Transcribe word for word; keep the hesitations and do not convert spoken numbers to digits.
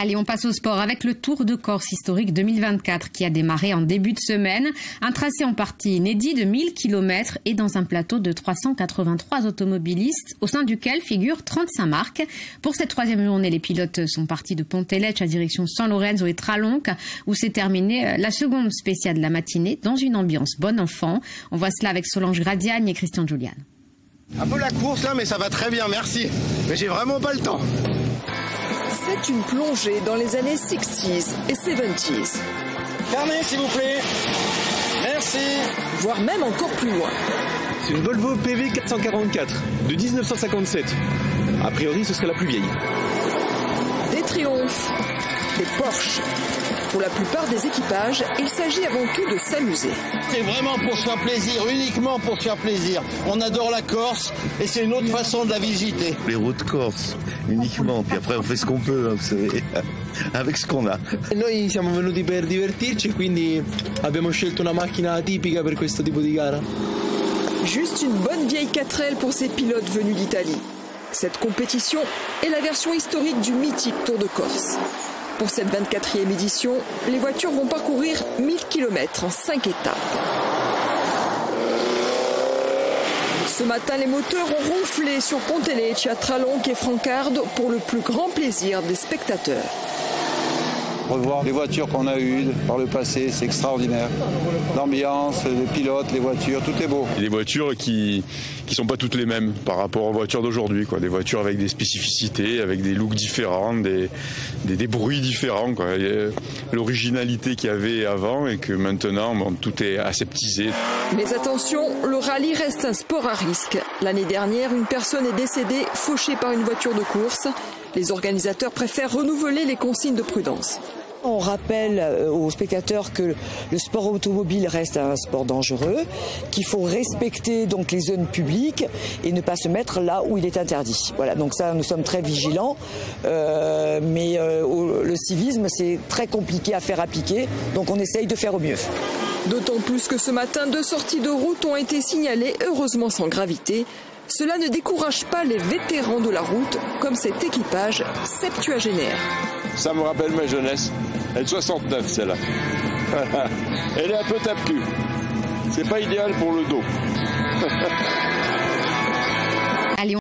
Allez, on passe au sport avec le Tour de Corse historique deux mille vingt-quatre qui a démarré en début de semaine. Un tracé en partie inédit de mille kilomètres et dans un plateau de trois cent quatre-vingt-trois automobilistes au sein duquel figurent trente-cinq marques. Pour cette troisième journée, les pilotes sont partis de Pontelecce à direction San Lorenzo et Tralonca où s'est terminée la seconde spéciale de la matinée dans une ambiance bon enfant. On voit cela avec Solange Gradiagne et Christian Julian. Un peu la course là, mais ça va très bien, merci. Mais j'ai vraiment pas le temps. C'est une plongée dans les années sixties et seventies. Carnet, s'il vous plaît. Merci. Voire même encore plus loin. C'est une Volvo P V quatre cent quarante-quatre de mille neuf cent cinquante-sept. A priori, ce serait la plus vieille. Des triomphes, des Porsche. Pour la plupart des équipages, il s'agit avant tout de s'amuser. C'est vraiment pour se faire plaisir, uniquement pour se faire plaisir. On adore la Corse et c'est une autre façon de la visiter. Les routes Corse, uniquement. Puis après, on fait ce qu'on peut, hein, vous savez, avec ce qu'on a. Noi siamo venuti per divertirci, quindi abbiamo scelto una macchina tipica per questo tipo di gara. Juste une bonne vieille quatre L pour ces pilotes venus d'Italie. Cette compétition est la version historique du mythique Tour de Corse. Pour cette vingt-quatrième édition, les voitures vont parcourir mille kilomètres en cinq étapes. Ce matin, les moteurs ont ronflé sur Pontelecce, à Tralonca et Francarde pour le plus grand plaisir des spectateurs. Revoir les voitures qu'on a eues par le passé, c'est extraordinaire. L'ambiance, les pilotes, les voitures, tout est beau. Et des voitures qui qui sont pas toutes les mêmes par rapport aux voitures d'aujourd'hui, quoi. Des voitures avec des spécificités, avec des looks différents, des des, des bruits différents, quoi. L'originalité qu'il y avait avant et que maintenant, bon, tout est aseptisé. Mais attention, le rallye reste un sport à risque. L'année dernière, une personne est décédée fauchée par une voiture de course. Les organisateurs préfèrent renouveler les consignes de prudence. On rappelle aux spectateurs que le sport automobile reste un sport dangereux, qu'il faut respecter donc les zones publiques et ne pas se mettre là où il est interdit. Voilà, donc ça, nous sommes très vigilants, euh, mais euh, au, le civisme, c'est très compliqué à faire appliquer, donc on essaye de faire au mieux. D'autant plus que ce matin, deux sorties de route ont été signalées, heureusement sans gravité. Cela ne décourage pas les vétérans de la route, comme cet équipage septuagénaire. Ça me rappelle ma jeunesse. Elle est de soixante-neuf, celle-là. Elle est un peu tape-cul. C'est pas idéal pour le dos.